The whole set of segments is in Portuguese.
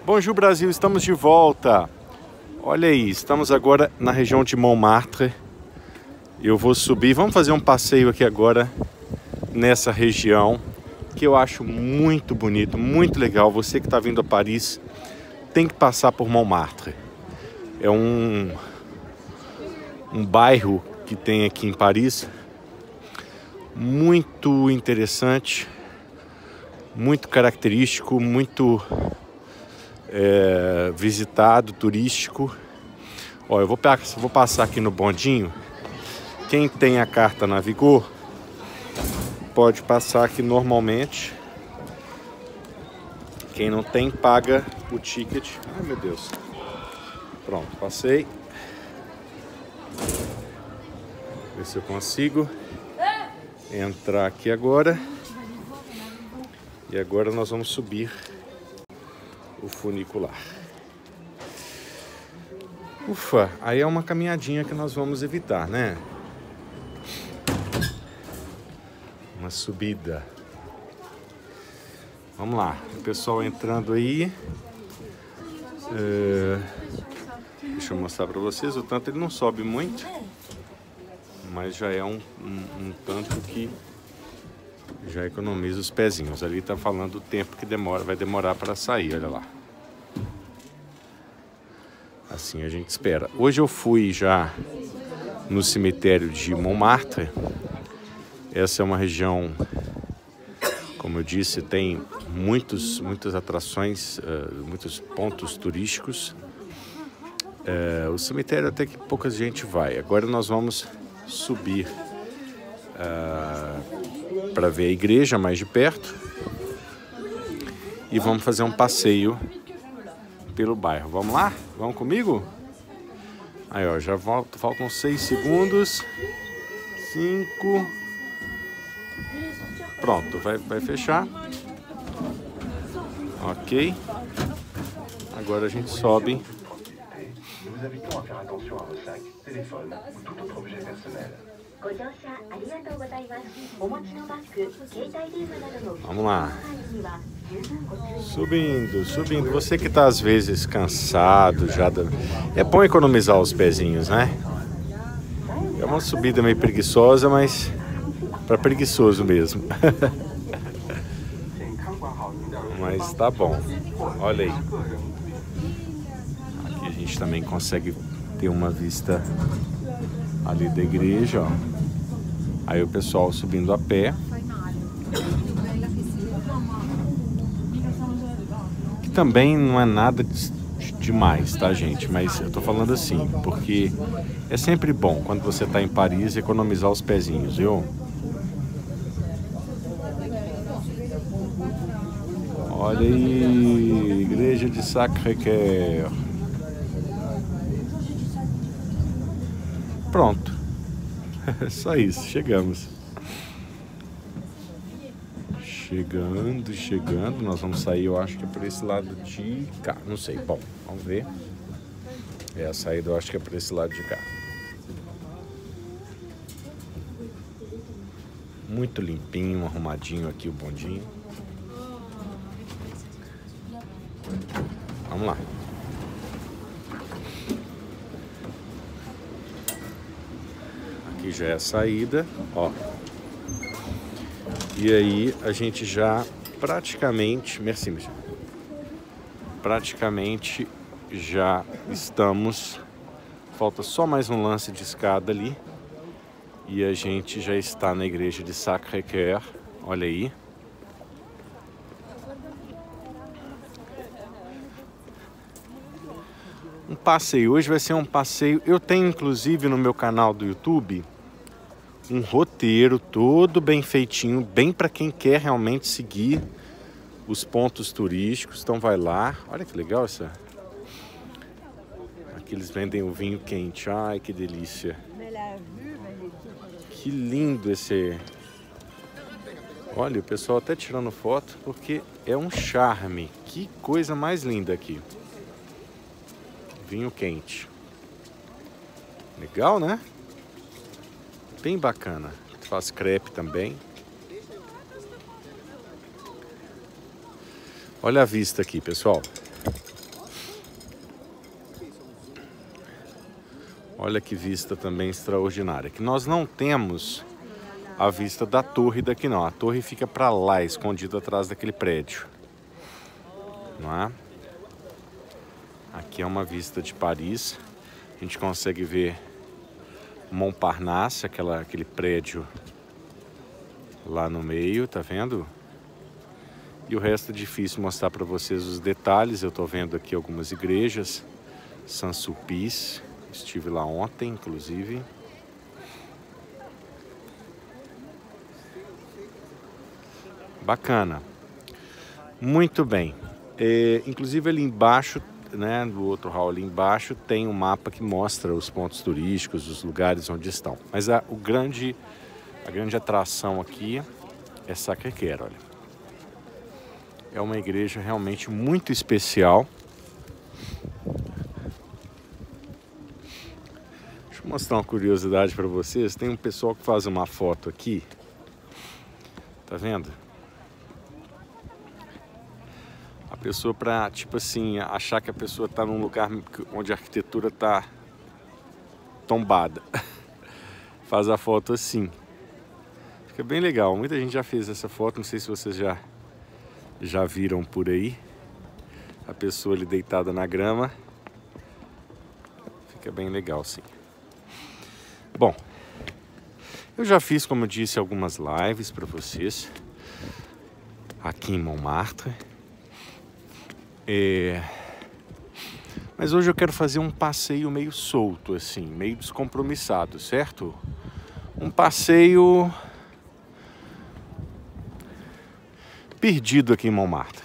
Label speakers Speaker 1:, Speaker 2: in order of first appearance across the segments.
Speaker 1: Bonjour Brasil, estamos de volta. Olha aí, estamos agora na região de Montmartre. Eu vou subir, vamos fazer um passeio aqui agora nessa região que eu acho muito bonito, muito legal. Você que está vindo a Paris tem que passar por Montmartre. É um bairro que tem aqui em Paris muito interessante, muito característico, muito visitado, turístico. Ó, eu vou passar aqui no bondinho. Quem tem a carta Navigo pode passar aqui normalmente. Quem não tem, paga o ticket. Ai, meu Deus. Pronto, passei. Ver se eu consigo entrar aqui agora. E agora nós vamos subir o funicular. Ufa, aí é uma caminhadinha que nós vamos evitar, né? Uma subida. Vamos lá, o pessoal entrando aí. Deixa eu mostrar para vocês. O tanto ele não sobe muito, mas já é um tanto que já economiza os pezinhos. Ali tá falando o tempo que vai demorar para sair, olha lá. Assim a gente espera. Hoje eu fui já no cemitério de Montmartre. Essa é uma região, como eu disse, tem muitas atrações, muitos pontos turísticos. O cemitério até que pouca gente vai. Agora nós vamos subir para ver a igreja mais de perto e vamos fazer um passeio pelo bairro. Vamos lá? Vamos comigo? Aí, ó, já faltam 6 segundos. 5. Pronto, vai fechar. Ok. Agora a gente sobe. Vamos lá. Subindo. Você que está às vezes cansado já. É bom economizar os pezinhos, né? É uma subida meio preguiçosa, mas para preguiçoso mesmo. Mas tá bom. Olha aí. Aqui a gente também consegue ter uma vista ali da igreja, ó. Aí o pessoal subindo a pé. Que também não é nada demais, tá, gente? Mas eu tô falando assim, porque é sempre bom quando você tá em Paris economizar os pezinhos, viu? Olha aí, igreja de Sacré-Cœur. Pronto. Só isso, chegamos. Chegando. Nós vamos sair, eu acho que é por esse lado de cá. Não sei, bom, vamos ver. A saída eu acho que é por esse lado de cá. Muito limpinho, arrumadinho aqui o bondinho. Vamos lá. Aqui já é a saída, ó. E aí a gente já praticamente já estamos. Falta só mais um lance de escada ali. E a gente já está na igreja de Sacré-Cœur. Olha aí. Um passeio, hoje vai ser um passeio. Eu tenho inclusive no meu canal do YouTube um roteiro todo bem feitinho, bem para quem quer realmente seguir os pontos turísticos. Então vai lá, olha que legal essa. Aqui eles vendem o vinho quente, ai que delícia. Que lindo esse. Olha, o pessoal até tirando foto porque é um charme. Que coisa mais linda aqui. Vinho quente. Legal, né? Bem bacana. Faz crepe também. Olha a vista aqui, pessoal. Olha que vista também extraordinária. Que nós não temos a vista da torre daqui não. A torre fica para lá, escondida atrás daquele prédio. Não é? Aqui é uma vista de Paris. A gente consegue ver Montparnasse, aquele prédio lá no meio, tá vendo? E o resto é difícil mostrar para vocês os detalhes. Eu tô vendo aqui algumas igrejas. Saint-Sulpice, estive lá ontem, inclusive. Bacana. Muito bem. Inclusive ali embaixo, né, do outro hall ali embaixo, tem um mapa que mostra os pontos turísticos, os lugares onde estão. Mas a grande atração aqui é Sacré-Cœur, olha. É uma igreja realmente muito especial. Deixa eu mostrar uma curiosidade para vocês. Tem um pessoal que faz uma foto aqui. Tá vendo? A pessoa para, tipo assim, achar que a pessoa está num lugar onde a arquitetura está tombada. Faz a foto assim. Fica bem legal. Muita gente já fez essa foto. Não sei se vocês já viram por aí. A pessoa ali deitada na grama. Fica bem legal, sim. Bom, eu já fiz, como eu disse, algumas lives para vocês aqui em Montmartre. Mas hoje eu quero fazer um passeio meio solto, assim, meio descompromissado, certo? Um passeio perdido aqui em Montmartre.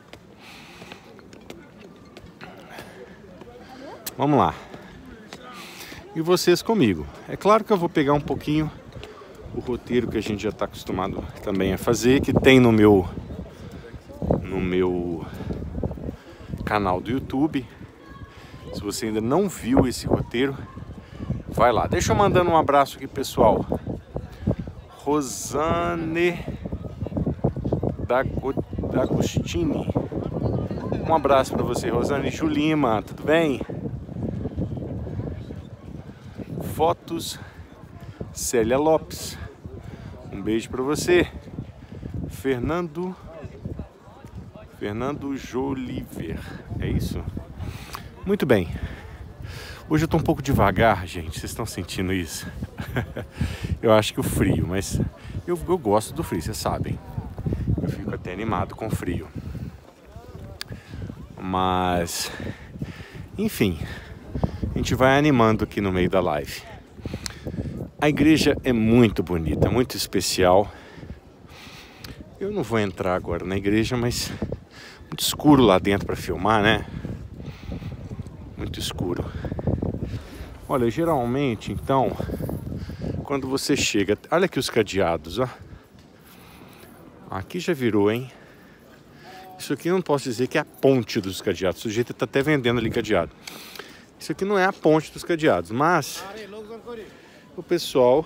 Speaker 1: Vamos lá. E vocês comigo. É claro que eu vou pegar um pouquinho o roteiro que a gente já está acostumado também a fazer, que tem no meu canal do YouTube. Se você ainda não viu esse roteiro, vai lá. Deixa eu mandando um abraço aqui, pessoal. Rosane D'Agostini. Um abraço para você, Rosane. Julima, tudo bem? Fotos, Célia Lopes. Um beijo para você. Fernando Joliver. É isso? Muito bem. Hoje eu tô um pouco devagar, gente. Vocês estão sentindo isso? Eu acho que o frio, mas eu gosto do frio, vocês sabem. Eu fico até animado com frio. Mas, enfim, a gente vai animando aqui no meio da live. A igreja é muito bonita, muito especial. Eu não vou entrar agora na igreja, mas muito escuro lá dentro para filmar, né? Muito escuro. Olha, geralmente, então, quando você chega... Olha aqui os cadeados, ó. Aqui já virou, hein? Isso aqui eu não posso dizer que é a ponte dos cadeados. O sujeito está até vendendo ali cadeado. Isso aqui não é a ponte dos cadeados, mas o pessoal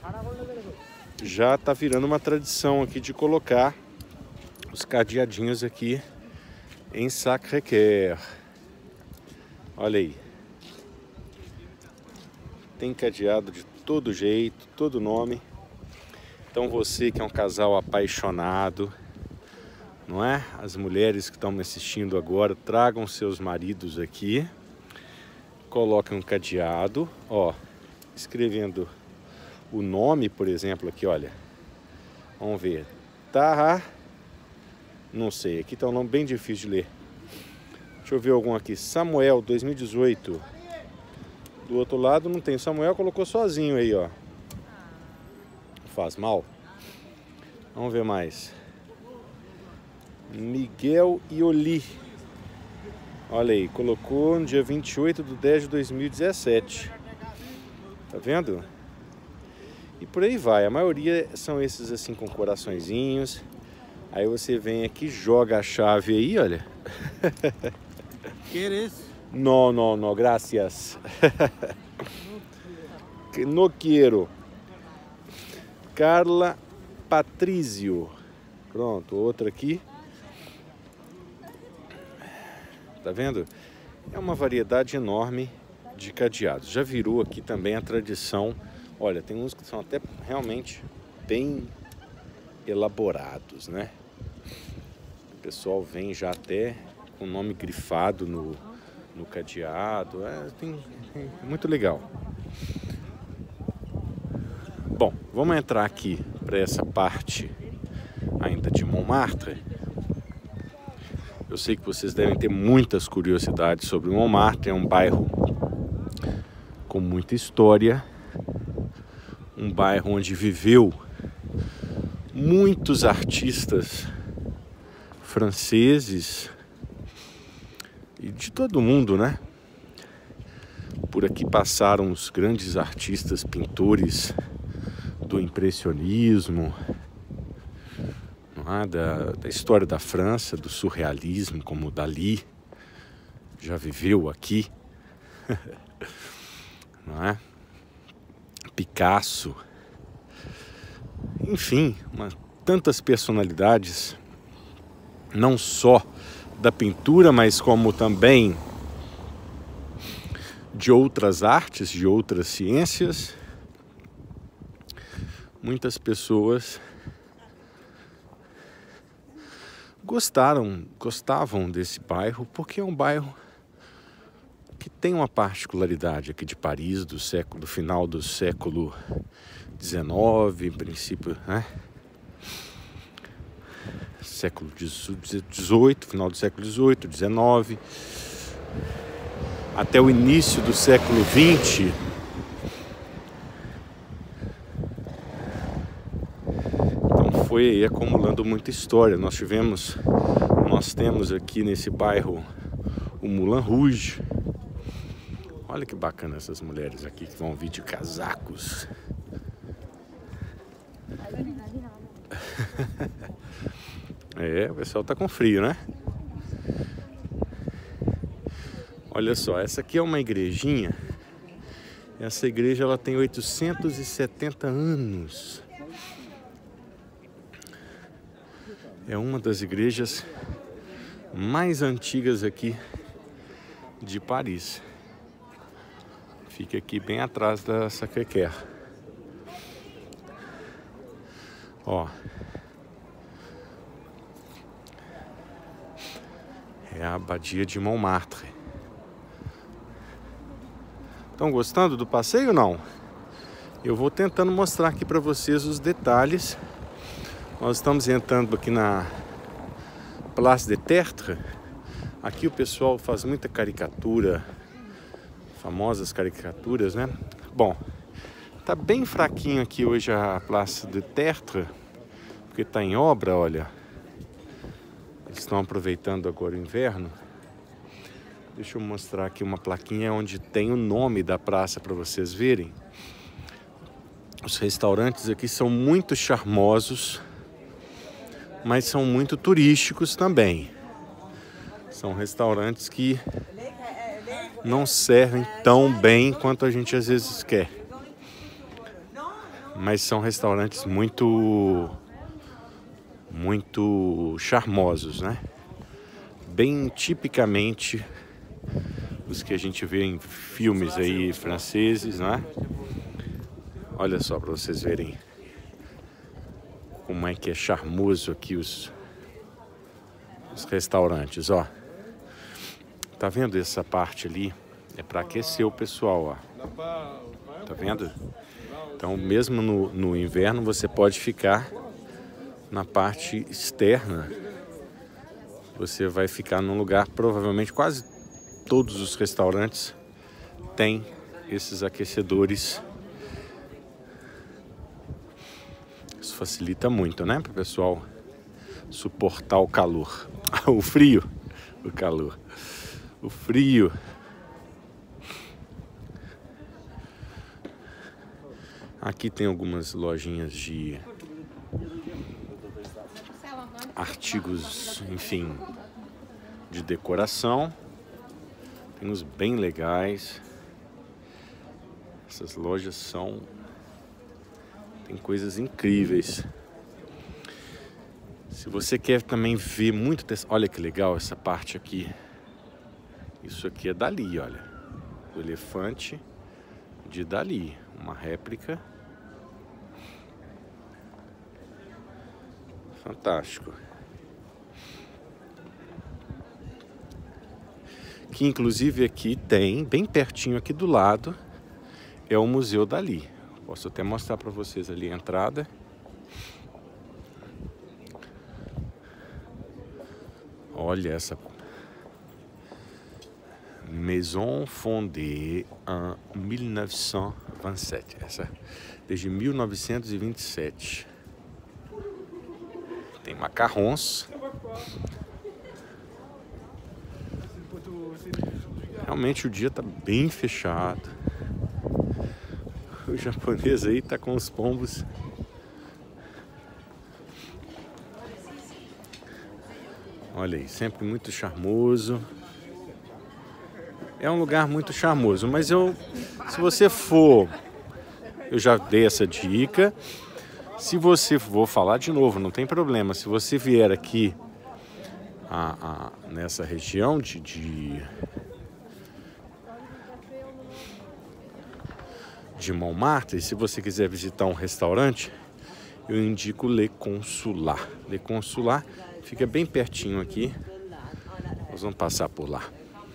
Speaker 1: já está virando uma tradição aqui de colocar os cadeadinhos aqui em Sacré-Cœur. Olha aí. Tem cadeado de todo jeito, todo nome. Então você que é um casal apaixonado, não é? As mulheres que estão me assistindo agora, tragam seus maridos aqui. Coloquem um cadeado, ó, escrevendo o nome, por exemplo, aqui, olha. Vamos ver. Tá, não sei, aqui tá um nome bem difícil de ler. Deixa eu ver algum aqui. Samuel, 2018. Do outro lado não tem. Samuel colocou sozinho aí, ó. Faz mal. Vamos ver mais. Miguel Ioli. Olha aí, colocou no dia 28/10/2017. Tá vendo? E por aí vai. A maioria são esses assim com coraçõezinhos. Aí você vem aqui, joga a chave aí, olha.
Speaker 2: ¿Quieres?
Speaker 1: No, no, no, gracias. No quiero. Carla Patrício. Pronto, outra aqui. Tá vendo? É uma variedade enorme de cadeados. Já virou aqui também a tradição. Olha, tem uns que são até realmente bem elaborados, né? O pessoal vem já até com o nome grifado no cadeado. É muito legal. Bom, vamos entrar aqui para essa parte ainda de Montmartre. Eu sei que vocês devem ter muitas curiosidades sobre Montmartre. É um bairro com muita história, um bairro onde viveu muitos artistas franceses e de todo mundo, né? Por aqui passaram os grandes artistas, pintores do impressionismo, da história da França, do surrealismo, como Dalí já viveu aqui, não é? Picasso, enfim, tantas personalidades, não só da pintura, mas como também de outras artes, de outras ciências. Muitas pessoas gostavam desse bairro, porque é um bairro que tem uma particularidade aqui de Paris, do final do século XIX, princípio, né? Século XVIII, final do século XVIII, XIX, até o início do século XX. Então foi aí acumulando muita história. Nós temos aqui nesse bairro o Moulin Rouge. Olha que bacana essas mulheres aqui que vão vir de casacos. O pessoal tá com frio, né? Olha só, essa aqui é uma igrejinha. Essa igreja ela tem 870 anos. É uma das igrejas mais antigas aqui de Paris. Fica aqui bem atrás da Sacré-Cœur. Ó. É a Abadia de Montmartre. Estão gostando do passeio ou não? Eu vou tentando mostrar aqui para vocês os detalhes. Nós estamos entrando aqui na Place des Tertres. Aqui o pessoal faz muita caricatura, famosas caricaturas, né? Bom, tá bem fraquinho aqui hoje a Place des Tertres, porque tá em obra, olha. Eles estão aproveitando agora o inverno. Deixa eu mostrar aqui uma plaquinha onde tem o nome da praça para vocês verem. Os restaurantes aqui são muito charmosos, mas são muito turísticos também. São restaurantes que não servem tão bem quanto a gente às vezes quer. Mas são restaurantes muito charmosos, né? Bem tipicamente os que a gente vê em filmes aí franceses, né? Olha só para vocês verem como é que é charmoso aqui os restaurantes, ó. Tá vendo essa parte ali? É para aquecer o pessoal, ó. Tá vendo? Então, mesmo no inverno, você pode ficar na parte externa. Você vai ficar num lugar, provavelmente quase todos os restaurantes têm esses aquecedores. Isso facilita muito, né, para o pessoal suportar o calor. O frio, o calor. O frio. Aqui tem algumas lojinhas de artigos, enfim, de decoração. Tem uns bem legais. Essas lojas tem coisas incríveis. Se você quer também ver muito... Olha que legal essa parte aqui. Isso aqui é Dalí, olha. o elefante de Dali, uma réplica. Fantástico. Que inclusive aqui tem, bem pertinho aqui do lado, é o Museu Dali. Posso até mostrar para vocês ali a entrada. Olha essa Maison fondée en 1927. Essa desde 1927. Tem macarrons. Realmente o dia tá bem fechado. O japonês aí tá com os pombos. Olha aí, sempre muito charmoso. É um lugar muito charmoso, mas se você for, eu já dei essa dica. Se você vou falar de novo, não tem problema. Se você vier aqui nessa região de Montmartre, e se você quiser visitar um restaurante, eu indico Le Consulat. Le Consulat fica bem pertinho aqui. Nós vamos passar por lá.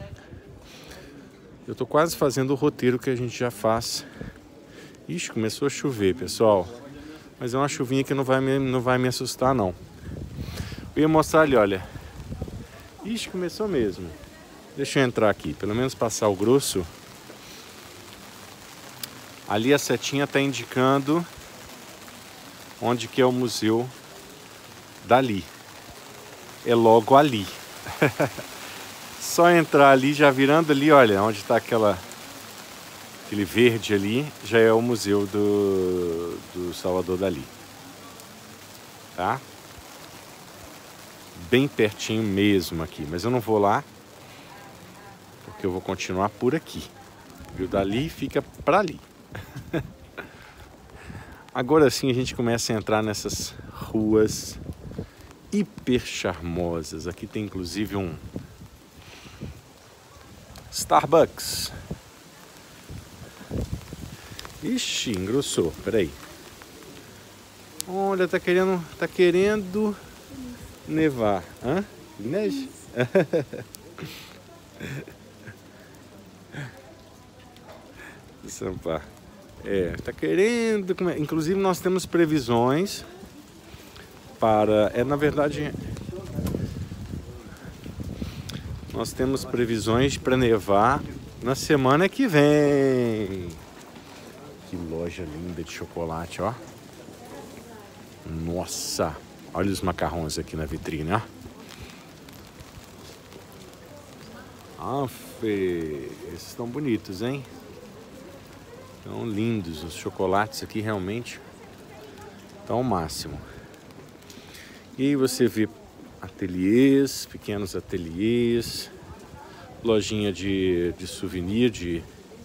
Speaker 1: Eu tô quase fazendo o roteiro que a gente já faz. Ixi, começou a chover, pessoal. Mas é uma chuvinha que não vai me assustar, não. Eu ia mostrar ali, olha. Ixi, começou mesmo. Deixa eu entrar aqui, pelo menos passar o grosso. Ali a setinha está indicando onde que é o Museu Dali. É logo ali. Só entrar ali, já virando ali, olha, onde está aquele verde ali, já é o Museu do Salvador Dali. Tá? Bem pertinho mesmo aqui, mas eu não vou lá, porque eu vou continuar por aqui. E o Dali fica para ali. Agora sim a gente começa a entrar nessas ruas hiper charmosas. Aqui tem inclusive um Starbucks. Ixi, engrossou. Peraí. Olha, tá querendo nevar. Hã? Neve? Sampa. Tá querendo. Inclusive nós temos previsões para. Na verdade, nós temos previsões para nevar na semana que vem. Que loja linda de chocolate, ó. Nossa, olha os macarrões aqui na vitrine, ó. Esses estão bonitos, hein? Estão lindos, os chocolates aqui realmente estão ao máximo. E aí você vê ateliês, pequenos ateliês, lojinha de souvenir,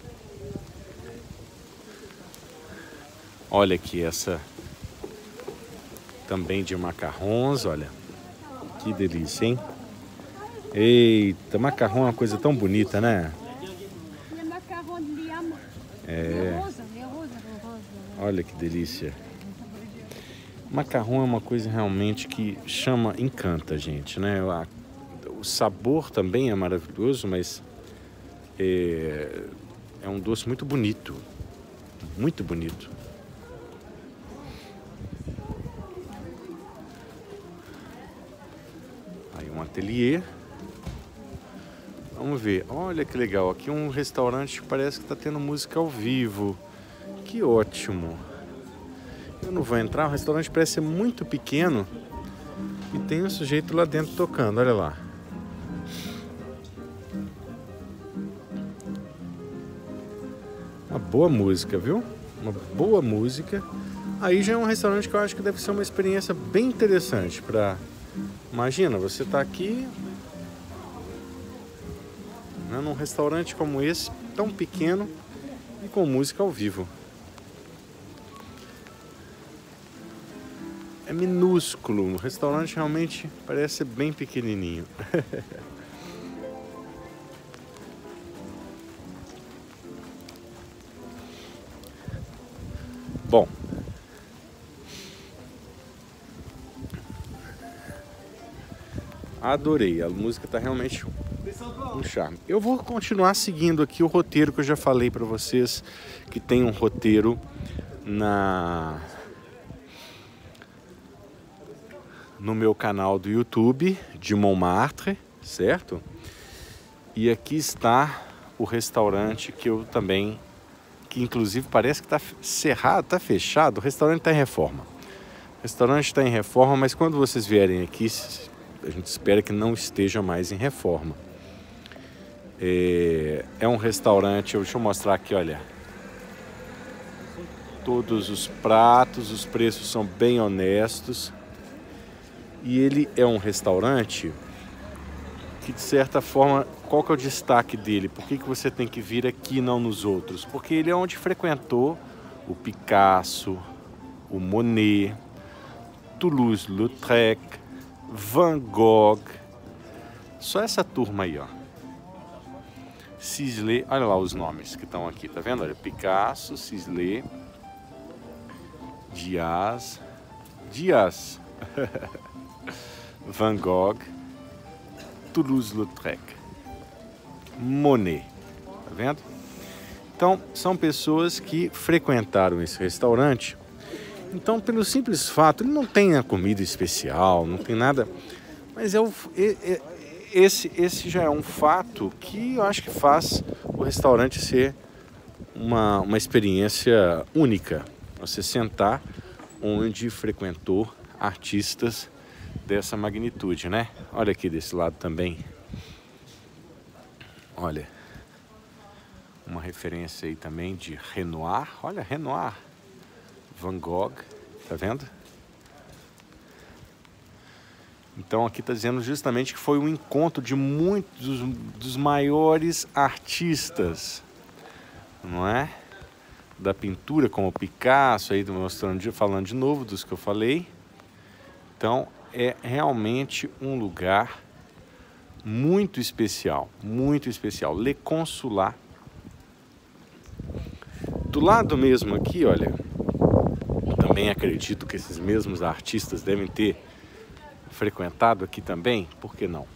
Speaker 1: Olha aqui essa também de macarrons, olha. Que delícia, hein? Eita, macarrão é uma coisa tão bonita, né? Olha que delícia. Macarrão é uma coisa realmente que encanta a gente, né? O sabor também é maravilhoso, mas é um doce muito bonito. Muito bonito. Aí um ateliê. Vamos ver. Olha que legal. Aqui um restaurante que parece que está tendo música ao vivo. Que ótimo. Eu não vou entrar. O restaurante parece ser muito pequeno. E tem um sujeito lá dentro tocando. Olha lá. Uma boa música, viu? Uma boa música. Aí já é um restaurante que eu acho que deve ser uma experiência bem interessante para... Imagina, você tá aqui, né, num restaurante como esse, tão pequeno e com música ao vivo. É minúsculo, o restaurante realmente parece ser bem pequenininho. Bom, adorei, a música tá realmente um charme. Eu vou continuar seguindo aqui o roteiro que eu já falei para vocês, que tem um roteiro no meu canal do YouTube de Montmartre, certo? E aqui está o restaurante que eu também, que inclusive parece que está cerrado, está fechado, o restaurante está em reforma. O restaurante está em reforma, mas quando vocês vierem aqui, a gente espera que não esteja mais em reforma. É um restaurante, deixa eu mostrar aqui, olha. Todos os pratos, os preços são bem honestos. E ele é um restaurante que, de certa forma, qual que é o destaque dele? Por que você tem que vir aqui e não nos outros? Porque ele é onde frequentou o Picasso, o Monet, Toulouse-Lautrec, Van Gogh. Só essa turma aí, ó. Sisley, olha lá os nomes que estão aqui, tá vendo? Olha, Picasso, Sisley, Dias, Van Gogh, Toulouse-Lautrec, Monet, tá vendo? Então, são pessoas que frequentaram esse restaurante. Então, pelo simples fato, ele não tem a comida especial, não tem nada, mas esse já é um fato que eu acho que faz o restaurante ser uma experiência única. Você sentar onde frequentou artistas dessa magnitude, né? Olha aqui desse lado também. Olha, uma referência aí também de Renoir. Olha, Renoir, Van Gogh, tá vendo? Então aqui está dizendo justamente que foi um encontro de muitos dos maiores artistas, não é? Da pintura, como Picasso, aí mostrando, falando de novo dos que eu falei. Então é realmente um lugar muito especial, Le Consulat. Do lado mesmo aqui, olha, também acredito que esses mesmos artistas devem ter frequentado aqui também, por que não?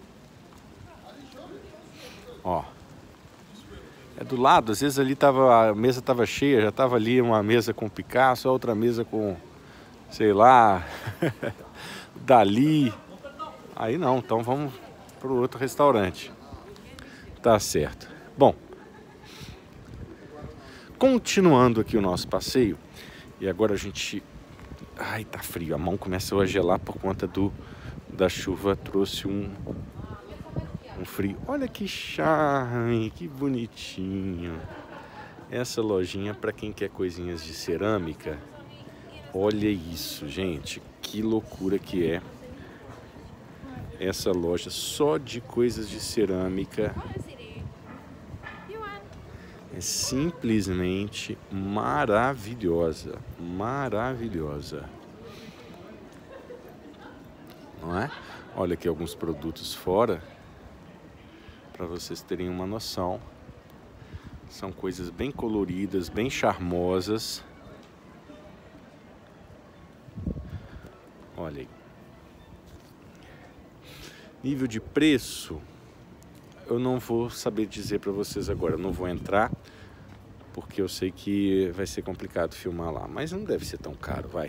Speaker 1: Ó, é do lado, às vezes ali a mesa estava cheia, já estava ali uma mesa com Picasso, outra mesa com, sei lá, Dali. Aí não, então vamos para o outro restaurante. Tá certo. Bom, continuando aqui o nosso passeio, e agora a gente... Ai, tá frio, a mão começou a gelar por conta da chuva, trouxe um frio. Olha que charme, que bonitinho. Essa lojinha para quem quer coisinhas de cerâmica. Olha isso, gente, que loucura que é essa loja só de coisas de cerâmica. É simplesmente maravilhosa, maravilhosa, não é? Olha aqui alguns produtos fora, para vocês terem uma noção. São coisas bem coloridas, bem charmosas. Olha aí. Nível de preço, eu não vou saber dizer para vocês agora. Eu não vou entrar, porque eu sei que vai ser complicado filmar lá. Mas não deve ser tão caro, vai.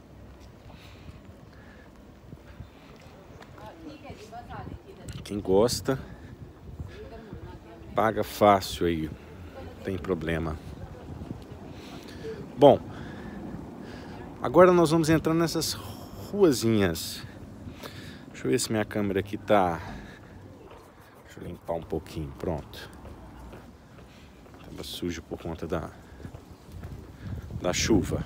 Speaker 1: Quem gosta, paga fácil aí. Não tem problema. Bom, agora nós vamos entrar nessas ruazinhas. Deixa eu ver se minha câmera aqui tá... Deixa eu limpar um pouquinho, pronto. Tava sujo por conta da chuva.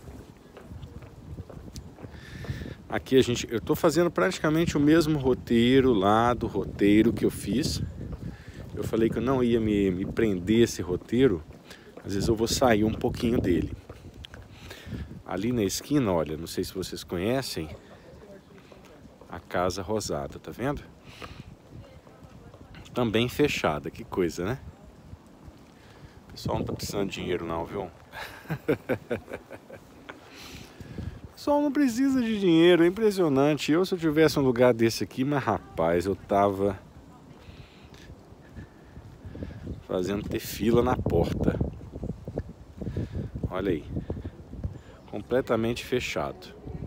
Speaker 1: Aqui eu tô fazendo praticamente o mesmo roteiro lá do roteiro que eu fiz. Eu falei que eu não ia me prender esse roteiro. Às vezes eu vou sair um pouquinho dele. Ali na esquina, olha, não sei se vocês conhecem a Casa Rosada, tá vendo? Também fechada, que coisa, né? pessoal não tá precisando de dinheiro não, viu? O pessoal não precisa de dinheiro, é impressionante. Se eu tivesse um lugar desse aqui, mas rapaz, eu tava fazendo ter fila na porta. Olha aí, completamente fechado.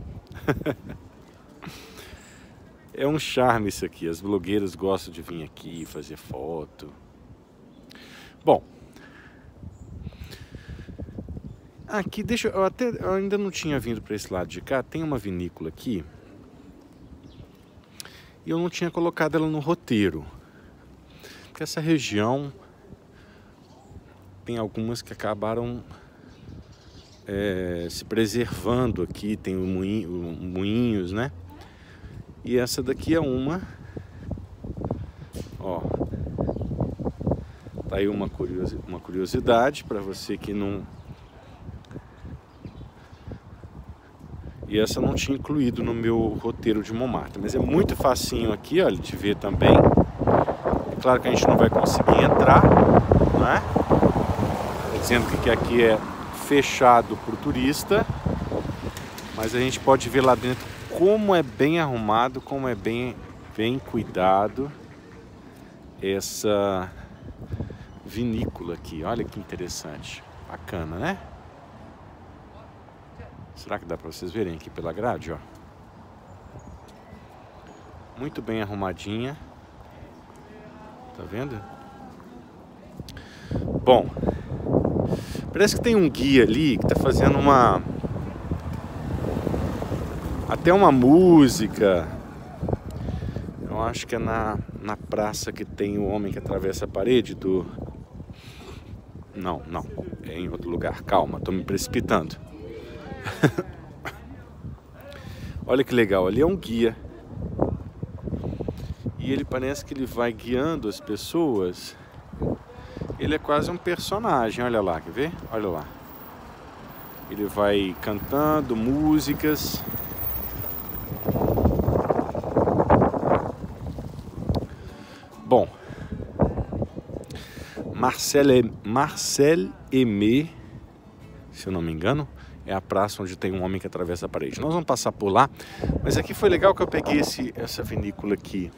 Speaker 1: É um charme isso aqui, as blogueiras gostam de vir aqui fazer foto. Bom, aqui, eu ainda não tinha vindo para esse lado de cá, tem uma vinícola aqui. E eu não tinha colocado ela no roteiro. Porque essa região tem algumas que acabaram se preservando aqui, tem moinhos, né? E essa daqui é uma, ó, tá aí uma curiosidade para você que não... E essa eu não tinha incluído no meu roteiro de Montmartre, mas é muito facinho aqui, olha, de ver também. É claro que a gente não vai conseguir entrar, né? Dizendo que aqui é fechado para o turista, mas a gente pode ver lá dentro como é bem arrumado, como é bem cuidado essa vinícola aqui. Olha que interessante, bacana, né? Será que dá para vocês verem aqui pela grade, ó? Muito bem arrumadinha. Tá vendo? Bom, parece que tem um guia ali que tá fazendo até uma música. Eu acho que é na praça que tem o homem que atravessa a parede do... Não, é em outro lugar. Calma, tô me precipitando. Olha que legal, ali é um guia. E ele parece que ele vai guiando as pessoas. Ele é quase um personagem, olha lá, quer ver? Olha lá. Ele vai cantando músicas. Bom, Marcel Aimé, se eu não me engano, é a praça onde tem um homem que atravessa a parede. Nós vamos passar por lá, mas aqui foi legal que eu peguei essa vinícola aqui.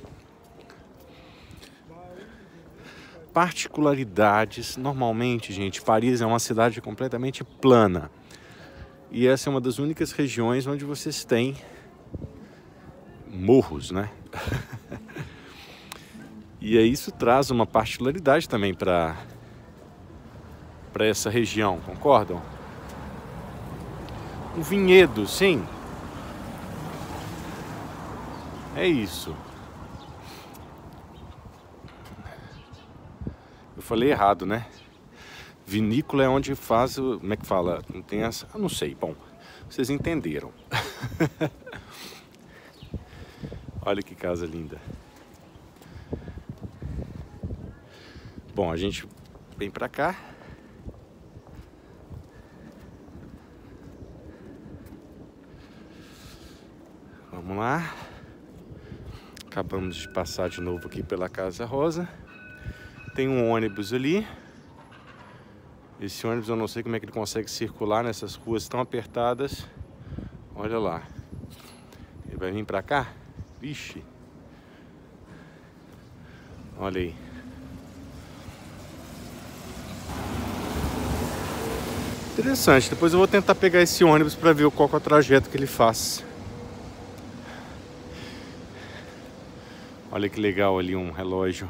Speaker 1: Particularidades, normalmente, gente, Paris é uma cidade completamente plana. E essa é uma das únicas regiões onde vocês têm morros, né? E aí isso traz uma particularidade também para essa região, concordam? Um vinhedo, sim. É isso. Eu falei errado, né? Vinícola é onde faz o... Como é que fala? Não tem essa... Eu não sei. Bom, vocês entenderam. Olha que casa linda. Bom, a gente vem pra cá. Vamos lá. Acabamos de passar de novo aqui pela Casa Rosa. Tem um ônibus ali. Esse ônibus eu não sei como é que ele consegue circular nessas ruas tão apertadas. Olha lá. Ele vai vir pra cá? Vixe. Olha aí. Interessante. Depois eu vou tentar pegar esse ônibus para ver qual é o trajeto que ele faz. Olha que legal ali um relógio.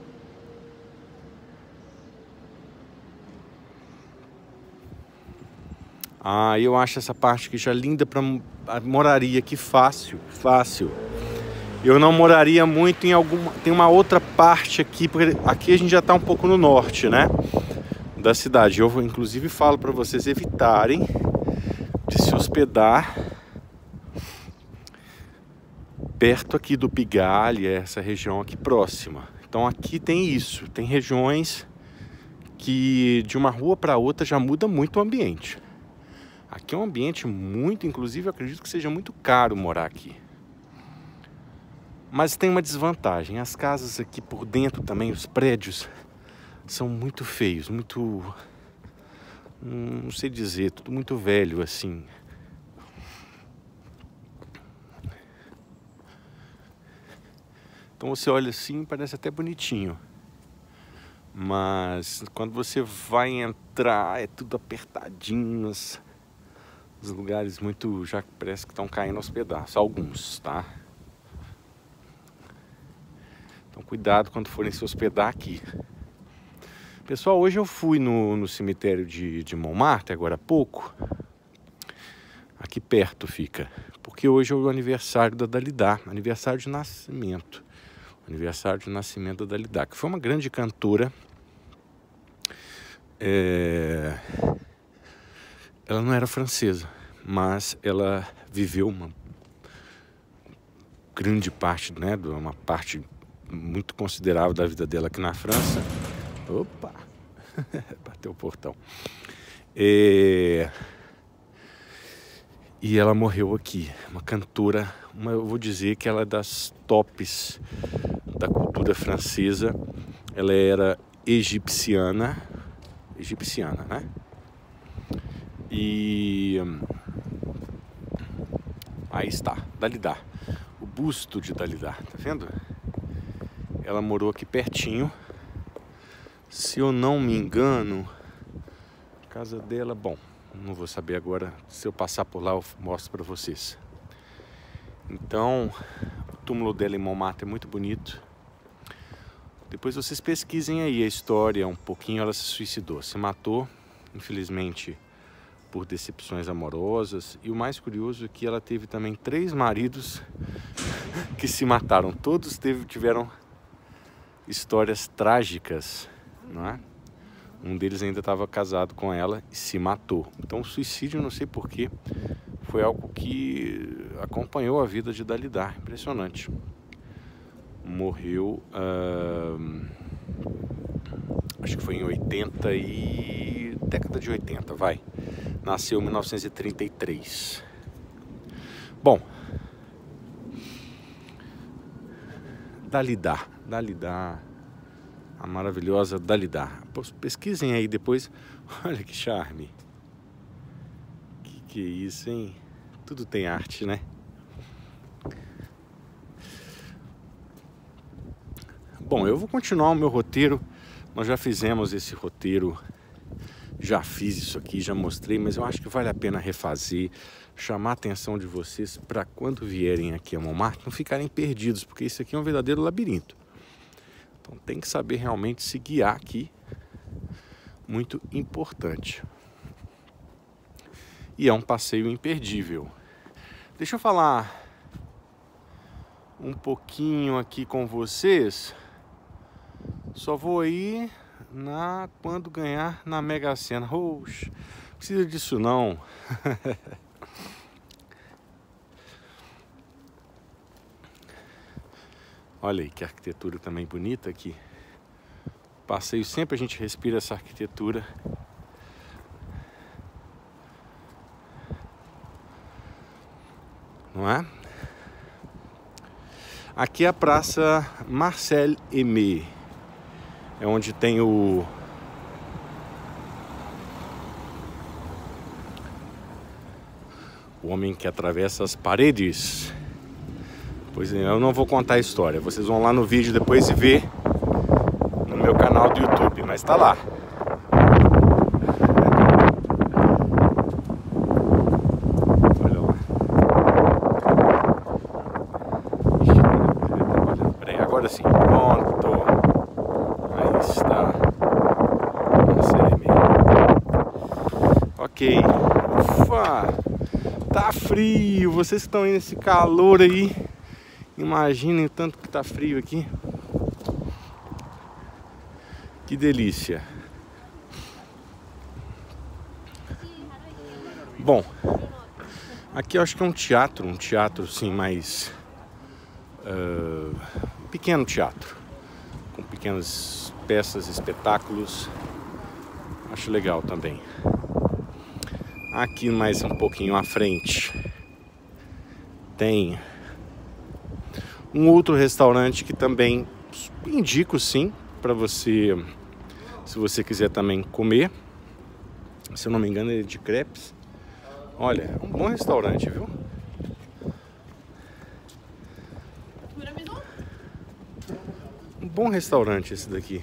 Speaker 1: Ah, eu acho essa parte aqui já linda para moraria aqui fácil. Eu não moraria muito em alguma... Tem uma outra parte aqui, porque aqui a gente já está um pouco no norte, né? Da cidade. Eu inclusive falo para vocês evitarem de se hospedar perto aqui do Pigalle, essa região aqui próxima. Então aqui tem isso, tem regiões que de uma rua para outra já muda muito o ambiente. Aqui é um ambiente muito, inclusive eu acredito que seja muito caro morar aqui. Mas tem uma desvantagem, as casas aqui por dentro também, os prédios são muito feios, muito não sei dizer, tudo muito velho assim. Então você olha assim, parece até bonitinho. Mas quando você vai entrar, é tudo apertadinho, os lugares muito, já parece que estão caindo aos pedaços, alguns, tá? Então cuidado quando forem se hospedar aqui. Pessoal, hoje eu fui no cemitério de Montmartre, agora há pouco. Aqui perto fica, porque hoje é o aniversário da Dalida, aniversário de nascimento. Aniversário de nascimento da Dalida, que foi uma grande cantora. Ela não era francesa, mas ela viveu uma grande parte, né, uma parte muito considerável da vida dela aqui na França. Opa! Bateu o portão. E ela morreu aqui, uma cantora, eu vou dizer que ela é das tops da cultura francesa. Ela era egipciana, né? E aí está, Dalida, o busto de Dalida, tá vendo? Ela morou aqui pertinho. Se eu não me engano, a casa dela, bom, não vou saber agora. Se eu passar por lá eu mostro para vocês. Então, o túmulo dela em Montmartre é muito bonito. Depois vocês pesquisem aí a história um pouquinho. Ela se suicidou, se matou, infelizmente, por decepções amorosas. E o mais curioso é que ela teve também 3 maridos que se mataram. Todos tiveram histórias trágicas, não é? Um deles ainda estava casado com ela e se matou. Então o suicídio, não sei porquê, foi algo que acompanhou a vida de Dalida. Impressionante. Morreu, acho que foi em 80 década de 80, vai. Nasceu em 1933. Bom, Dalida, a maravilhosa Dalida. Pesquisem aí depois. Olha que charme. Que é isso, hein? Tudo tem arte, né? Bom, eu vou continuar o meu roteiro. Nós já fizemos esse roteiro. Já fiz isso aqui, já mostrei, mas eu acho que vale a pena refazer, chamar a atenção de vocês para quando vierem aqui a Montmartre não ficarem perdidos, porque isso aqui é um verdadeiro labirinto. Então tem que saber realmente se guiar aqui, muito importante. E é um passeio imperdível. Deixa eu falar um pouquinho aqui com vocês. Só vou aí quando ganhar na Mega Sena. Oxe, não precisa disso não. Olha aí que arquitetura também bonita aqui. Passeio, sempre a gente respira essa arquitetura. Não é? Aqui é a Praça Marcel Aimé. É onde tem o homem que atravessa as paredes. Pois é, eu não vou contar a história. Vocês vão lá no vídeo depois e ver no meu canal do YouTube, mas tá lá. Olha lá. Peraí, agora sim. Pronto. Aí está. Ok. Ufa! Tá frio. Vocês que estão aí nesse calor aí, imaginem o tanto que tá frio aqui. Que delícia. Bom, aqui eu acho que é um teatro sim, mais pequeno teatro, com pequenas peças, espetáculos. Acho legal também. Aqui mais um pouquinho à frente tem um outro restaurante que também indico sim para você, se você quiser também comer. Se eu não me engano, ele é de crepes. Olha, é um bom restaurante, viu? Um bom restaurante esse daqui.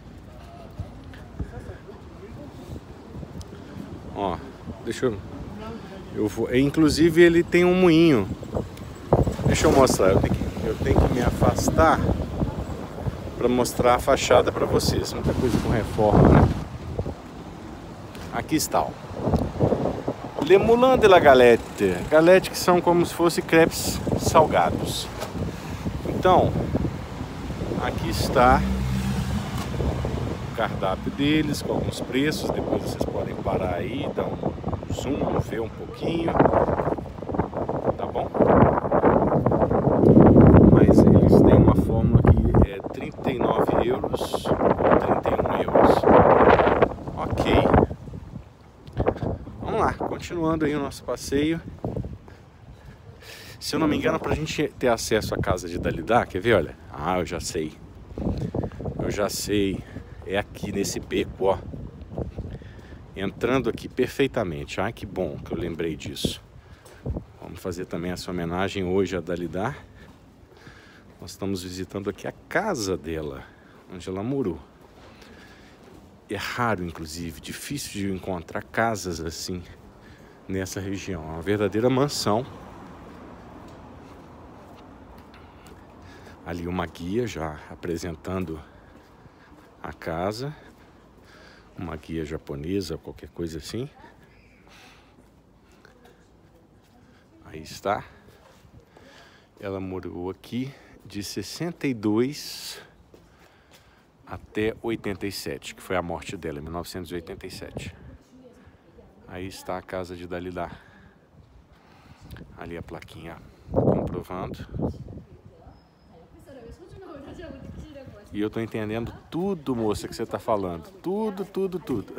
Speaker 1: Ó, deixa eu vou. Inclusive ele tem um moinho. Deixa eu mostrar. Eu tenho que me afastar para mostrar a fachada para vocês. Muita coisa com reforma, né? Aqui está, ó. Le Moulin de la Galette. Galette que são como se fossem crepes salgados. Então, aqui está o cardápio deles com alguns preços. Depois vocês podem parar aí, dar um zoom, ver um pouquinho. Tá bom? Mas eles têm uma fórmula que é 39 euros ou 31 euros. Ok. Vamos lá, continuando aí o nosso passeio. Se eu não me engano, para a gente ter acesso à casa de Dalida, quer ver? Olha. Ah, eu já sei. Eu já sei. É aqui nesse beco, ó. Entrando aqui perfeitamente. Ah, que bom que eu lembrei disso. Vamos fazer também essa homenagem hoje a Dalida. Nós estamos visitando aqui a casa dela, onde ela morou. É raro, inclusive, difícil de encontrar casas assim nessa região. É uma verdadeira mansão. Ali uma guia já apresentando a casa. Uma guia japonesa, qualquer coisa assim. Aí está. Ela morou aqui de 62 até 87, que foi a morte dela, em 1987. Aí está a casa de Dalida. Ali a plaquinha comprovando. E eu tô entendendo tudo, moça, que você tá falando. Tudo, tudo, tudo.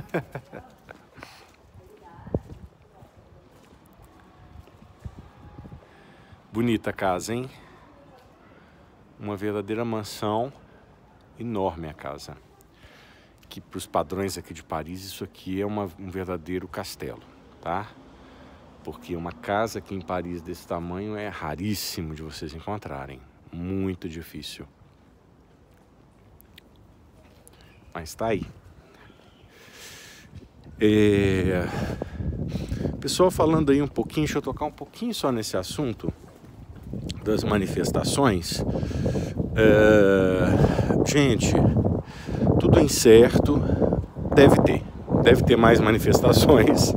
Speaker 1: Bonita a casa, hein? Uma verdadeira mansão. Enorme a casa. Que para os padrões aqui de Paris, isso aqui é um verdadeiro castelo, tá? Porque uma casa aqui em Paris desse tamanho é raríssimo de vocês encontrarem. Muito difícil. Mas tá aí. Pessoal, falando aí um pouquinho, deixa eu tocar um pouquinho só nesse assunto das manifestações. Gente, tudo incerto. Deve ter mais manifestações.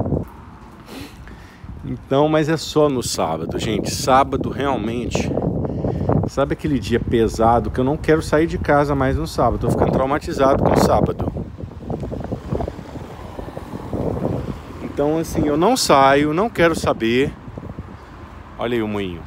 Speaker 1: Então, mas é só no sábado, gente. Sábado realmente. Sabe aquele dia pesado que eu não quero sair de casa mais no sábado? Tô ficando traumatizado com o sábado. Então, assim, eu não saio, não quero saber. Olha aí o moinho.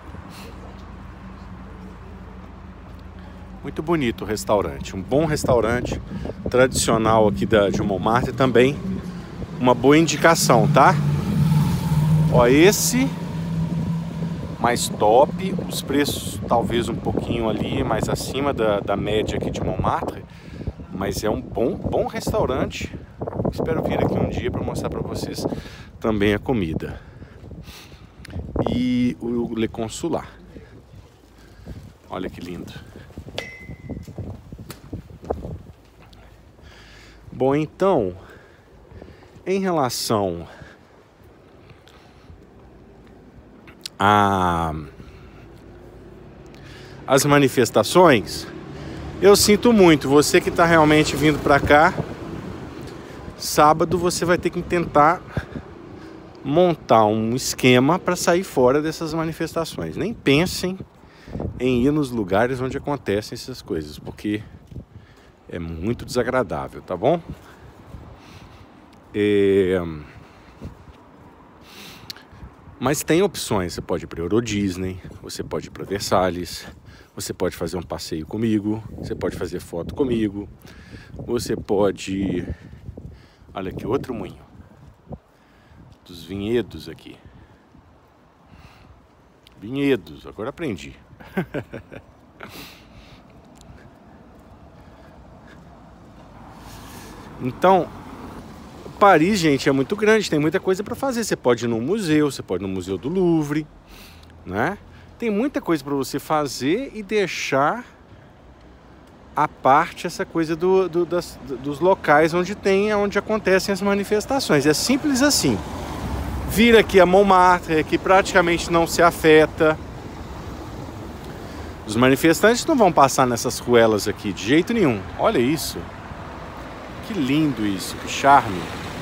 Speaker 1: Muito bonito o restaurante. Um bom restaurante tradicional aqui de Montmartre também. Uma boa indicação, tá? Ó, esse mais top, os preços talvez um pouquinho ali mais acima da média aqui de Montmartre, mas é um bom restaurante. Espero vir aqui um dia para mostrar para vocês também a comida. E o Le Consulat. Olha que lindo. Bom, então, em relação as manifestações, eu sinto muito. Você que está realmente vindo para cá, sábado você vai ter que tentar montar um esquema para sair fora dessas manifestações. Nem pensem em ir nos lugares onde acontecem essas coisas, porque é muito desagradável, tá bom? Mas tem opções. Você pode ir para Euro Disney, você pode ir para Versalhes, você pode fazer um passeio comigo, você pode fazer foto comigo, você pode... Olha aqui, outro moinho dos vinhedos aqui. Vinhedos, agora aprendi. Então, Paris, gente, é muito grande, tem muita coisa para fazer. Você pode ir no museu, você pode ir no Museu do Louvre, né? Tem muita coisa para você fazer e deixar à parte essa coisa dos locais onde acontecem as manifestações. É simples assim. Vir aqui a Montmartre, que praticamente não se afeta. Os manifestantes não vão passar nessas ruelas aqui de jeito nenhum. Olha isso. Que lindo isso, que charme.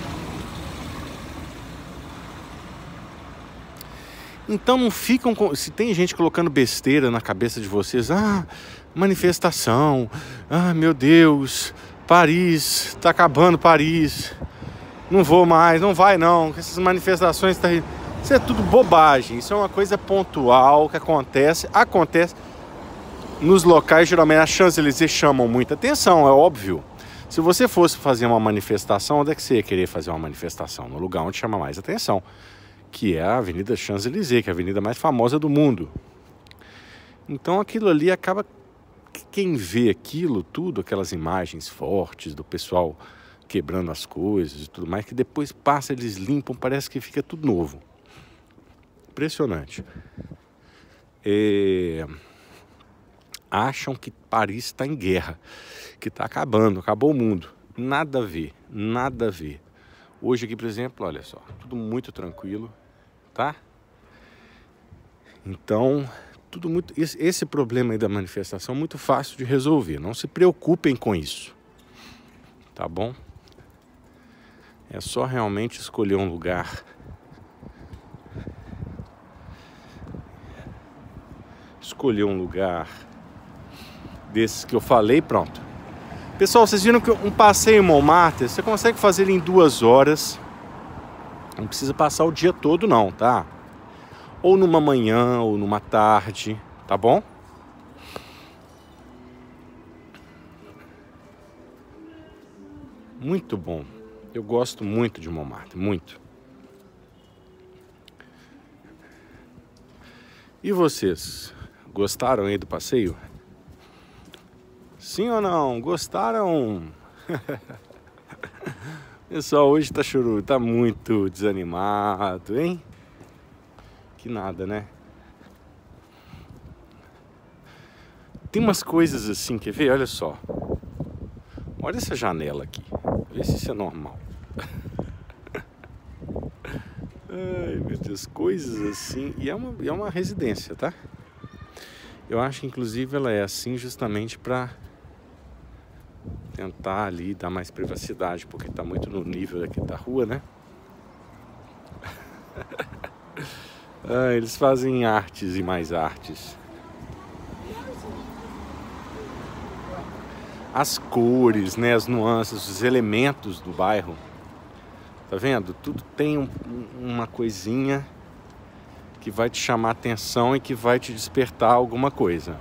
Speaker 1: Então não ficam... Se tem gente colocando besteira na cabeça de vocês... manifestação... meu Deus... Paris... Tá acabando Paris... Não vou mais... Não vai não... Essas manifestações... Isso é tudo bobagem... Isso é uma coisa pontual que acontece... Acontece... Nos locais, geralmente, as Champs-Élysées chamam muita atenção... É óbvio... Se você fosse fazer uma manifestação... Onde é que você ia querer fazer uma manifestação? No lugar onde chama mais atenção... Que é a Avenida Champs-Élysées, que é a avenida mais famosa do mundo. Então aquilo ali acaba... Quem vê aquilo tudo, aquelas imagens fortes do pessoal quebrando as coisas e tudo mais, que depois passa, eles limpam, parece que fica tudo novo. Impressionante. Acham que Paris está em guerra, que está acabando, acabou o mundo. Nada a ver, nada a ver. Hoje aqui, por exemplo, olha só, tudo muito tranquilo, tá? Então, tudo muito... Esse problema aí da manifestação é muito fácil de resolver. Não se preocupem com isso, tá bom? É só realmente escolher um lugar. Escolher um lugar desses que eu falei, pronto. Pessoal, vocês viram que um passeio em Montmartre, você consegue fazer ele em 2 horas. Não precisa passar o dia todo não, tá? Ou numa manhã, ou numa tarde, tá bom? Muito bom. Eu gosto muito de Montmartre, muito. E vocês? Gostaram aí do passeio? Sim ou não? Gostaram? Pessoal, hoje tá chorando, tá muito desanimado, hein? Que nada, né? Tem umas coisas assim, quer ver? Olha só. Olha essa janela aqui. Vê se isso é normal. Ai, meu Deus, coisas assim. E é uma residência, tá? Eu acho que inclusive ela é assim justamente pra tentar ali dar mais privacidade, porque tá muito no nível aqui da rua, né? Eles fazem artes e mais artes. As cores, né? As nuances, os elementos do bairro. Tá vendo? Tudo tem uma coisinha que vai te chamar a atenção e que vai te despertar alguma coisa.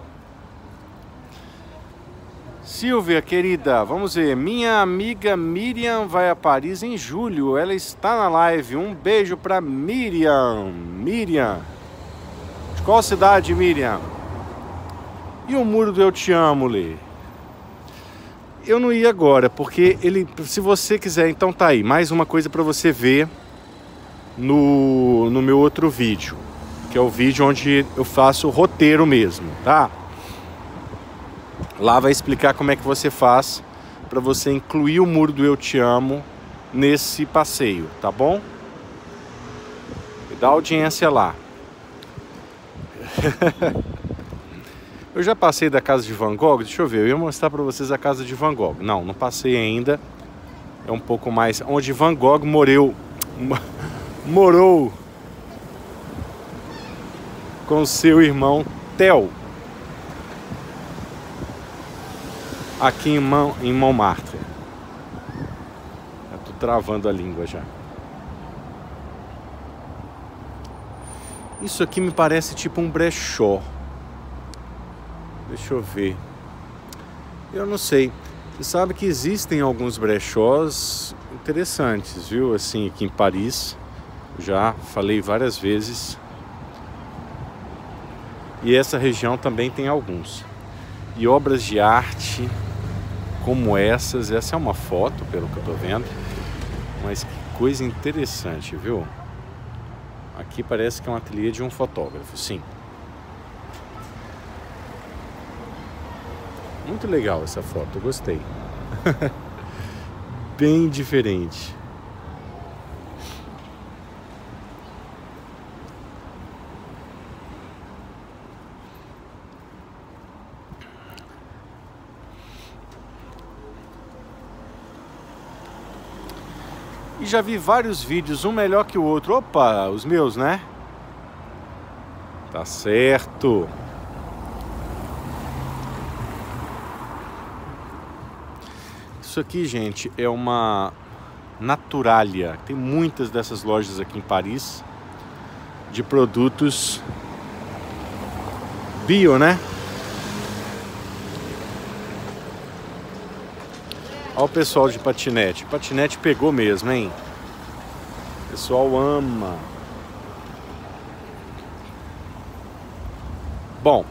Speaker 1: Silvia, querida, vamos ver. Minha amiga Miriam vai a Paris em julho. Ela está na live. Um beijo pra Miriam. Miriam. De qual cidade, Miriam? E o muro do Eu Te Amo, Lê? Eu não ia agora, porque ele... Se você quiser, então tá aí. Mais uma coisa pra você ver no meu outro vídeo. Que é o vídeo onde eu faço o roteiro mesmo, tá? Lá vai explicar como é que você faz para você incluir o muro do Eu Te Amo nesse passeio, tá bom? Me dá audiência lá. Eu já passei da casa de Van Gogh, deixa eu ver, eu ia mostrar para vocês a casa de Van Gogh. Não passei ainda. É um pouco mais onde Van Gogh morou com seu irmão Theo. Aqui em Montmartre. Eu tô travando a língua já. Isso aqui me parece tipo um brechó. Deixa eu ver. Eu não sei. Você sabe que existem alguns brechós interessantes, viu? Assim, aqui em Paris. Já falei várias vezes. E essa região também tem alguns. E obras de arte como essa é uma foto, pelo que eu tô vendo. Mas que coisa interessante, viu? Aqui parece que é um ateliê de um fotógrafo, sim. Muito legal essa foto, eu gostei. Bem diferente. E já vi vários vídeos, um melhor que o outro. Opa, os meus, né? Tá certo. Isso aqui, gente, é uma Naturalia. Tem muitas dessas lojas aqui em Paris de produtos bio, né? Olha o pessoal de patinete. Patinete pegou mesmo, hein? O pessoal ama. Bom,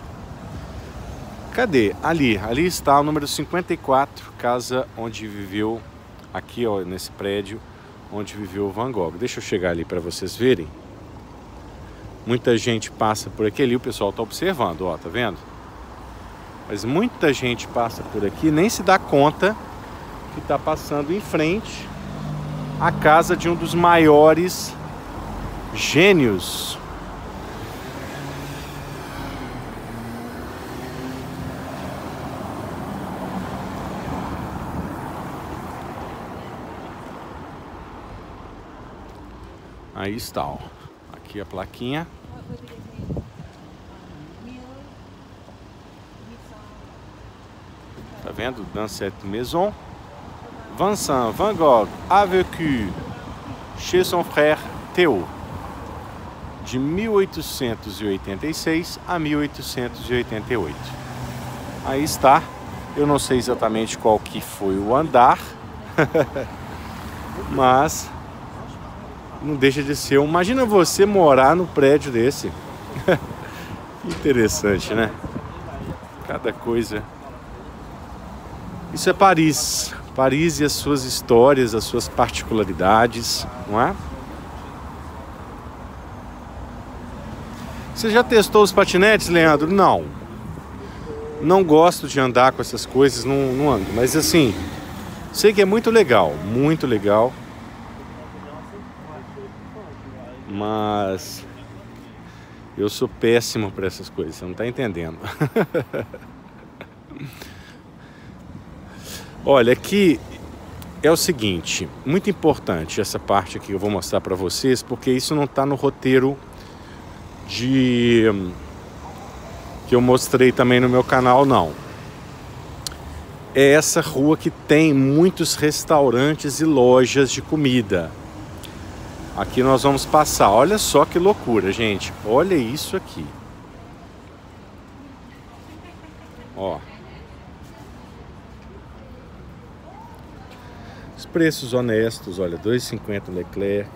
Speaker 1: cadê? Ali está o número 54, casa onde viveu, aqui ó, nesse prédio, onde viveu o Van Gogh. Deixa eu chegar ali para vocês verem. Muita gente passa por aqui, ali o pessoal tá observando, ó, tá vendo? Mas muita gente passa por aqui, nem se dá conta que tá passando em frente à casa de um dos maiores gênios Aí está, ó. Aqui a plaquinha. Tá vendo? Dans cette maison, Vincent Van Gogh a vécu chez son frère Théo de 1886 a 1888. Aí está. Eu não sei exatamente qual que foi o andar, mas não deixa de ser um... Imagina você morar no prédio desse. Interessante, né? Cada coisa. Isso é Paris. Paris e as suas histórias, as suas particularidades, não é? Você já testou os patinetes, Leandro? Não. Não gosto de andar com essas coisas, não ando. Mas assim, sei que é muito legal, muito legal. Mas eu sou péssimo para essas coisas, você não está entendendo. Olha, aqui é o seguinte, muito importante essa parte aqui que eu vou mostrar para vocês, porque isso não está no roteiro que eu mostrei também no meu canal, não. É essa rua que tem muitos restaurantes e lojas de comida. Aqui nós vamos passar. Olha só que loucura, gente. Olha isso aqui. Ó. Os preços honestos, olha, 2,50 Leclerc.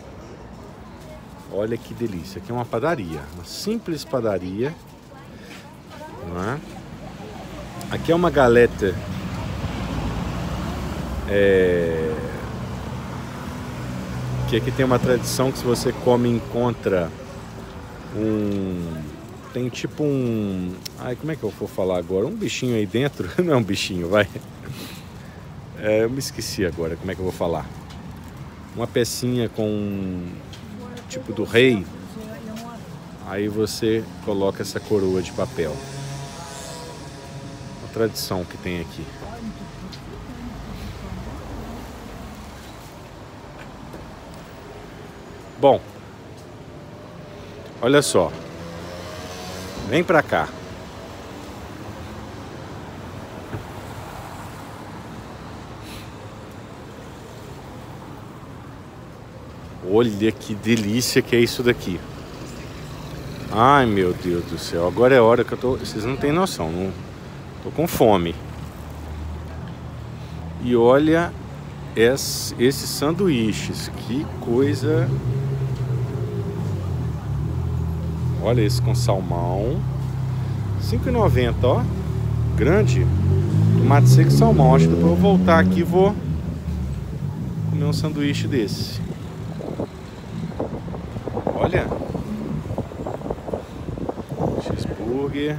Speaker 1: Olha que delícia. Aqui é uma padaria, uma simples padaria. Não é? Aqui é uma galeta. Que aqui tem uma tradição que se você come encontra tem tipo um... Ai, como é que eu vou falar agora? Um bichinho aí dentro? Não é um bichinho, vai. Eu me esqueci agora como é que eu vou falar. Uma pecinha com tipo do rei. Aí você coloca essa coroa de papel. Uma tradição que tem aqui. Bom, olha só, vem pra cá. Olha que delícia que é isso daqui. Ai, meu Deus do céu, agora é a hora que eu tô... Vocês não têm noção, não... Tô com fome. E olha esses sanduíches, que coisa... Olha esse com salmão. R$5,90, ó. Grande. Tomate seco e salmão. Acho que depois eu vou voltar aqui e vou comer um sanduíche desse. Olha. Cheeseburger.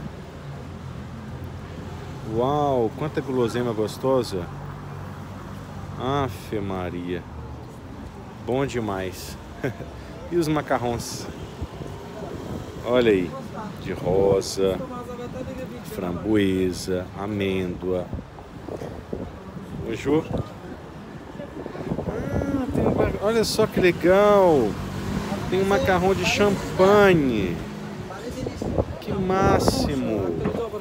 Speaker 1: Uau, quanta guloseima gostosa. Afe Maria. Bom demais. E os macarrons? Olha aí. De rosa, framboesa, amêndoa. Bonjour. Olha só que legal. Tem um macarrão de champanhe. Que máximo.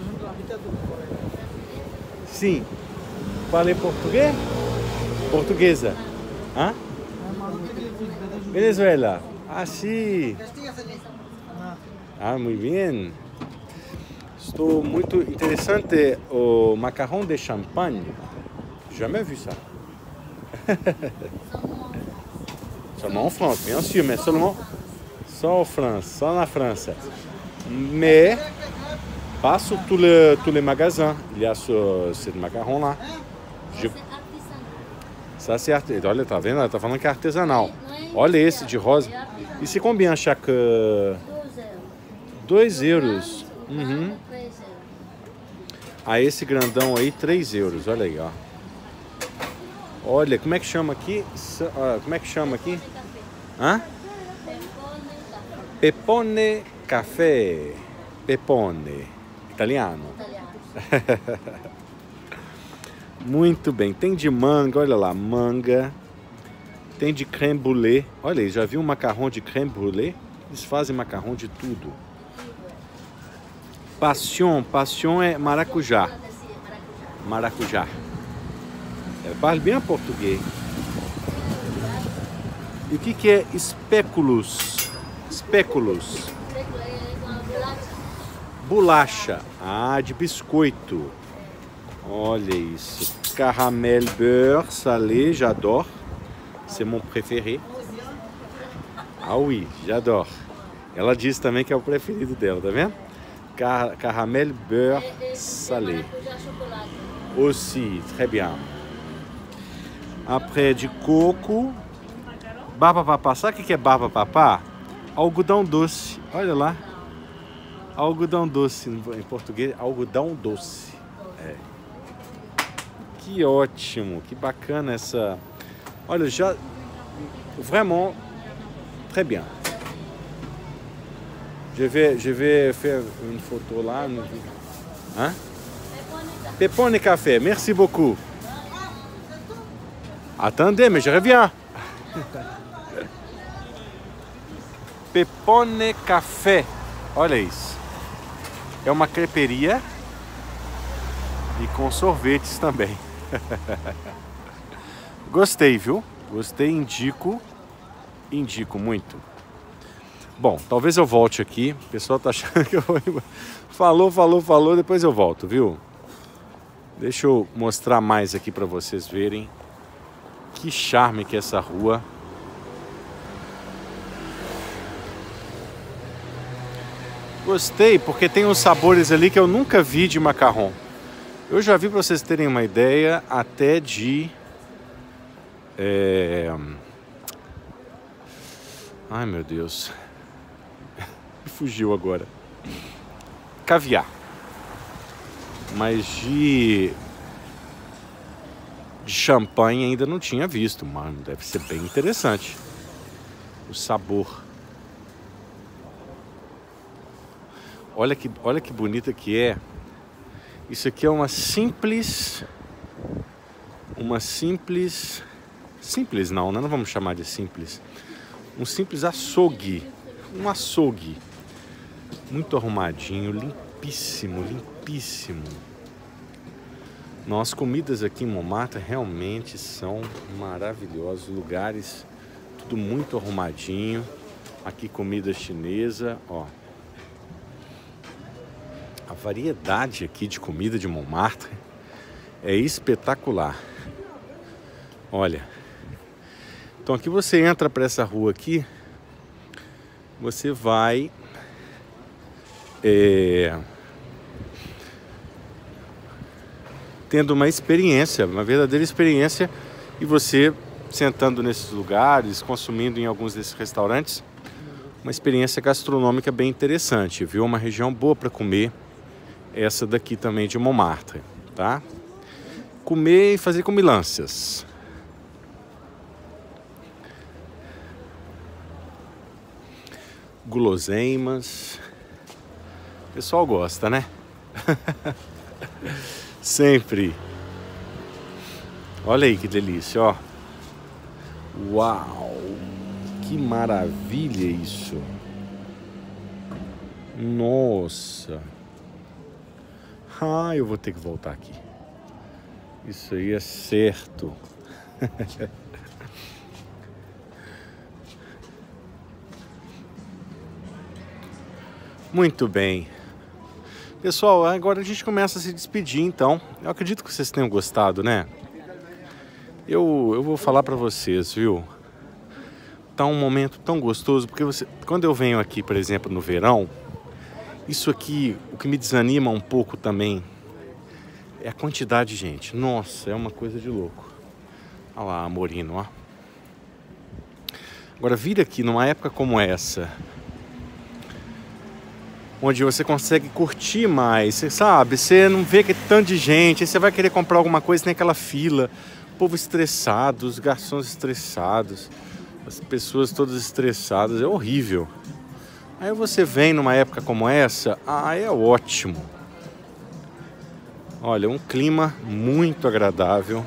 Speaker 1: Sim. Fale português? Portuguesa. Hã? Venezuela. Ah, sim. Ah, muito bem. Estou muito interessante o macarrão de champanhe. Jamais vu ça. Seulement en France, bien sûr, mais seulement só en France, só na França. Mais pas sur tous les magasins. Il y a ce macarrão lá. Ça c'est artesanal. Olha, tá vendo? Ela tá falando que é artesanal. Olha esse de rosa. E se combina chaque 2 euros. Uhum. Ah, esse grandão aí, 3 euros. Olha aí, ó. Olha, como é que chama aqui? Como é que chama aqui? Hã? Pepone Café. Pepone. Italiano. Muito bem. Tem de manga, olha lá, manga. Tem de crème brûlée. Olha aí, já viu um macarrão de crème brûlée? Eles fazem macarrão de tudo. Passion é maracujá. Maracujá. Fala bem português. E o que é espéculos? Espéculos. Bolacha. Ah, de biscoito. Olha isso. Caramel beurre salé, j'adore. C'est mon préféré. Ah oui, j'adore. Ela diz também que é o preferido dela, tá vendo? Caramel beurre salé. Aussi, très bien. Après de coco. Barba papá. Sabe o que é barba papá? Algodão doce. Olha lá. Algodão doce. Em português, algodão doce. É. Que ótimo. Que bacana essa. Olha, já. Vraiment. Très bien. Je vais faire une photo là. Hein? Pepone Café. Merci beaucoup. Attendez, mais je reviens. Pepone Café. Olha isso. É uma creperia e com sorvetes também. Gostei, viu? Gostei, indico muito. Bom, talvez eu volte aqui. O pessoal tá achando que eu vou... Falou, depois eu volto, viu? Deixa eu mostrar mais aqui para vocês verem que charme que é essa rua. Gostei, porque tem uns sabores ali que eu nunca vi de macarrão. Eu já vi, para vocês terem uma ideia, até de... Ai, meu Deus. Fugiu agora. Caviar. Mas de champanhe ainda não tinha visto, mano. Deve ser bem interessante. O sabor. Olha que bonita que é. Isso aqui é uma simples... Simples não, né? Não vamos chamar de simples. Um simples açougue. Um açougue. Muito arrumadinho, limpíssimo. Nossas comidas aqui em Montmartre realmente são maravilhosos. Lugares, tudo muito arrumadinho. Aqui comida chinesa, ó. A variedade aqui de comida de Montmartre é espetacular. Olha. Então aqui você entra para essa rua aqui, você vai tendo uma experiência, uma verdadeira experiência, e você sentando nesses lugares, consumindo em alguns desses restaurantes. Uma experiência gastronômica bem interessante, viu? Uma região boa para comer, essa daqui também de Montmartre, tá? Comer e fazer comilanças. Guloseimas. O pessoal gosta, né? Sempre. Olha aí que delícia, ó. Uau! Que maravilha isso! Nossa! Ah, eu vou ter que voltar aqui. Isso aí é certo. Muito bem. Pessoal, agora a gente começa a se despedir, então. Eu acredito que vocês tenham gostado, né? Eu vou falar pra vocês, viu? Tá um momento tão gostoso, porque quando eu venho aqui, por exemplo, no verão, isso aqui, o que me desanima um pouco também é a quantidade de gente. Nossa, é uma coisa de louco. Olha lá, Amorino, ó. Agora, vir aqui numa época como essa, onde você consegue curtir mais, você sabe, você não vê que é tanto de gente, aí você vai querer comprar alguma coisa, tem aquela fila, o povo estressado, os garçons estressados, as pessoas todas estressadas, é horrível. Aí você vem numa época como essa, é ótimo. Olha, um clima muito agradável.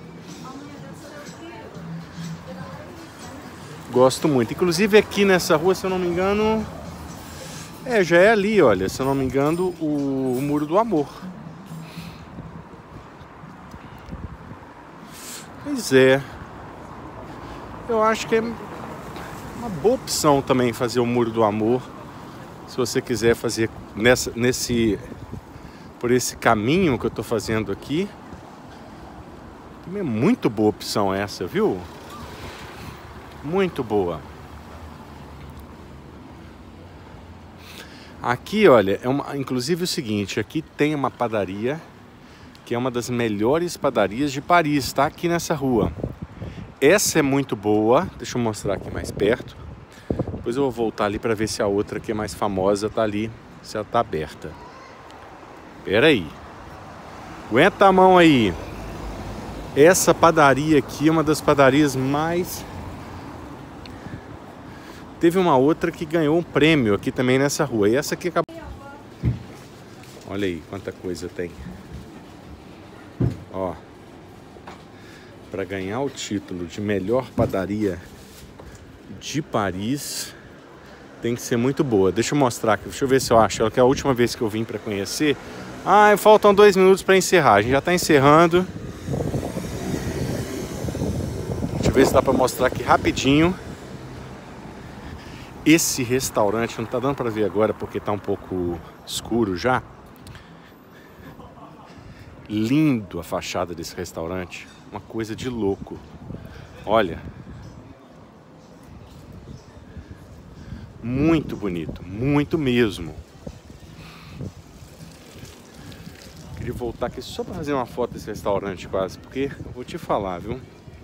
Speaker 1: Gosto muito. Inclusive aqui nessa rua, se eu não me engano, já é ali, olha, se eu não me engano, o Muro do Amor. Pois é. Eu acho que é uma boa opção também fazer o Muro do Amor. Se você quiser fazer por esse caminho que eu estou fazendo aqui. Também é muito boa opção essa, viu? Muito boa. Aqui, olha, inclusive o seguinte, aqui tem uma padaria que é uma das melhores padarias de Paris, tá? Aqui nessa rua. Essa é muito boa, deixa eu mostrar aqui mais perto. Depois eu vou voltar ali para ver se a outra que é mais famosa tá ali, se ela tá aberta. Pera aí. Aguenta a mão aí. Essa padaria aqui é uma das padarias mais... Teve uma outra que ganhou um prêmio aqui também nessa rua. E essa aqui acabou... Olha aí quanta coisa tem. Ó. Para ganhar o título de melhor padaria de Paris, tem que ser muito boa. Deixa eu mostrar aqui. Deixa eu ver se eu acho. Ela que é a última vez que eu vim para conhecer. Faltam 2 minutos para encerrar. A gente já está encerrando. Deixa eu ver se dá para mostrar aqui rapidinho. Esse restaurante, não tá dando para ver agora porque tá um pouco escuro já. Lindo a fachada desse restaurante. Uma coisa de louco. Olha. Muito bonito. Muito mesmo. Queria voltar aqui só para fazer uma foto desse restaurante quase. Porque eu vou te falar, viu?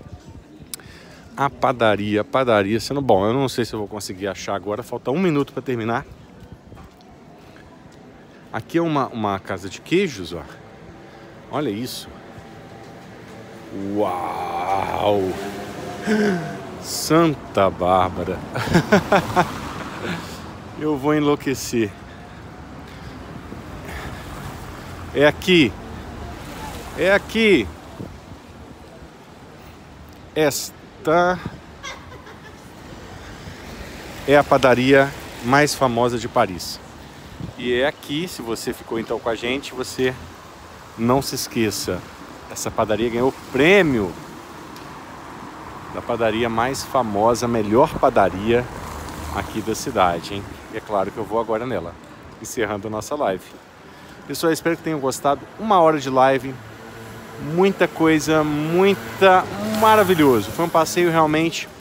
Speaker 1: A padaria, sendo bom, eu não sei se eu vou conseguir achar agora, falta 1 minuto para terminar. Aqui é uma casa de queijos, ó. Olha isso. Uau! Santa Bárbara. Eu vou enlouquecer. É aqui. É aqui. Esta é a padaria mais famosa de Paris. E é aqui, se você ficou então com a gente, você não se esqueça. Essa padaria ganhou o prêmio da padaria mais famosa, melhor padaria aqui da cidade, hein? E é claro que eu vou agora nela, encerrando a nossa live. Pessoal, espero que tenham gostado. 1 hora de live. Muita coisa, maravilhoso. Foi um passeio realmente